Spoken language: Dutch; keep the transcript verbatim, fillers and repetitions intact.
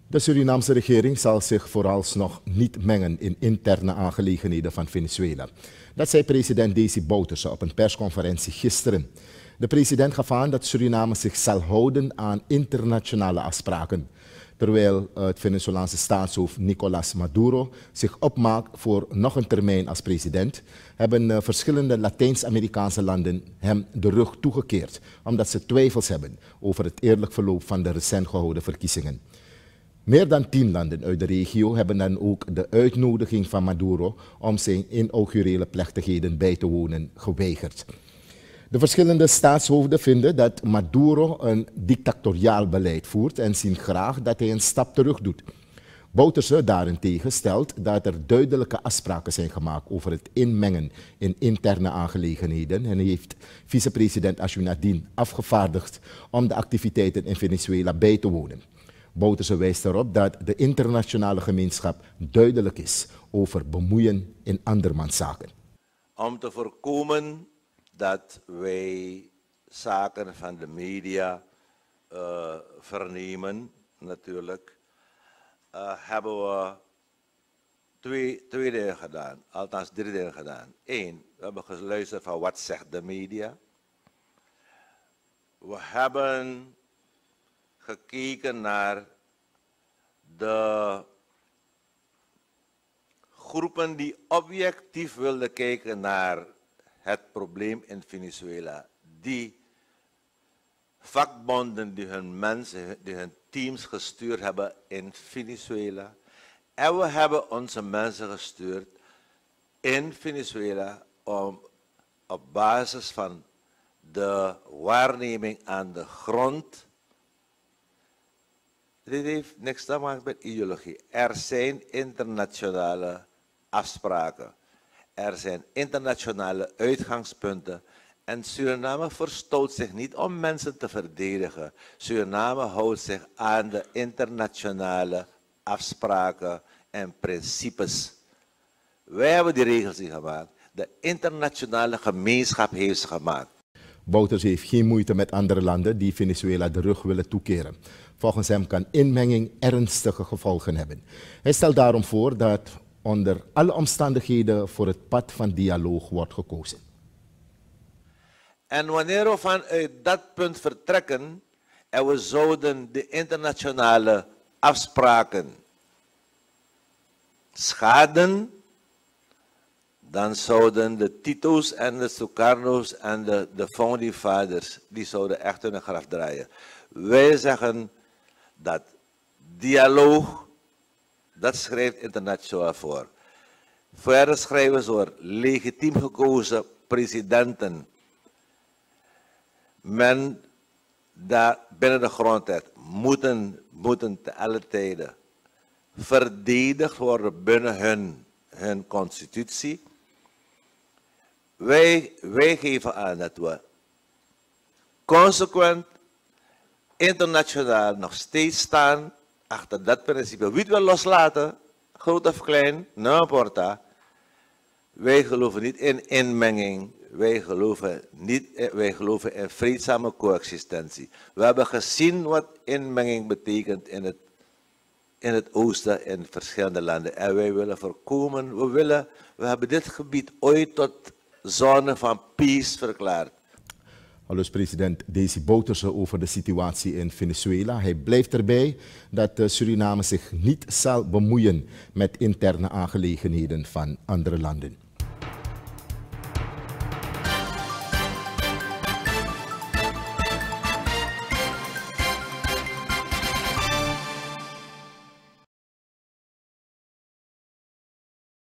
De Surinaamse regering zal zich vooralsnog niet mengen in interne aangelegenheden van Venezuela. Dat zei president Desi Bouterse op een persconferentie gisteren. De president gaf aan dat Suriname zich zal houden aan internationale afspraken. Terwijl het Venezolaanse staatshoofd Nicolás Maduro zich opmaakt voor nog een termijn als president, hebben verschillende Latijns-Amerikaanse landen hem de rug toegekeerd, omdat ze twijfels hebben over het eerlijk verloop van de recent gehouden verkiezingen. Meer dan tien landen uit de regio hebben dan ook de uitnodiging van Maduro om zijn inaugurele plechtigheden bij te wonen geweigerd. De verschillende staatshoofden vinden dat Maduro een dictatoriaal beleid voert en zien graag dat hij een stap terug doet. Bouterse daarentegen stelt dat er duidelijke afspraken zijn gemaakt over het inmengen in interne aangelegenheden en heeft vicepresident Ashunaddin afgevaardigd om de activiteiten in Venezuela bij te wonen. Bouterse wijst erop dat de internationale gemeenschap duidelijk is over bemoeien in andermans zaken. Om te voorkomen dat wij zaken van de media uh, vernemen, natuurlijk, uh, hebben we twee, twee dingen gedaan, althans drie dingen gedaan. Eén, we hebben geluisterd van wat zegt de media. We hebben gekeken naar de groepen die objectief wilden kijken naar het probleem in Venezuela. Die vakbonden die hun mensen, die hun teams gestuurd hebben in Venezuela. En we hebben onze mensen gestuurd in Venezuela om op basis van de waarneming aan de grond. Dit heeft niks te maken met ideologie. Er zijn internationale afspraken. Er zijn internationale uitgangspunten. En Suriname verstoot zich niet om mensen te verdedigen. Suriname houdt zich aan de internationale afspraken en principes. Wij hebben die regels niet gemaakt. De internationale gemeenschap heeft ze gemaakt. Bouterse heeft geen moeite met andere landen die Venezuela de rug willen toekeren. Volgens hem kan inmenging ernstige gevolgen hebben. Hij stelt daarom voor dat onder alle omstandigheden voor het pad van dialoog wordt gekozen. En wanneer we vanuit dat punt vertrekken en we zouden de internationale afspraken schaden, dan zouden de Tito's en de Sukarno's en de, de founding fathers, die zouden echt hun graf draaien. Wij zeggen dat dialoog, dat schrijft internationaal voor. Verder schrijven ze voor legitiem gekozen presidenten. Men daar binnen de grondwet moeten, moeten te alle tijden verdedigd worden binnen hun, hun constitutie. Wij, wij geven aan dat we consequent internationaal nog steeds staan achter dat principe. Wie het wil loslaten, groot of klein, no importa. Wij geloven niet in inmenging. Wij geloven, niet, wij geloven in vreedzame coexistentie. We hebben gezien wat inmenging betekent in het, in het oosten in verschillende landen. En wij willen voorkomen, we, willen, we hebben dit gebied ooit tot zone van peace verklaard. Aldus president Desi Bouterse over de situatie in Venezuela. Hij blijft erbij dat Suriname zich niet zal bemoeien met interne aangelegenheden van andere landen.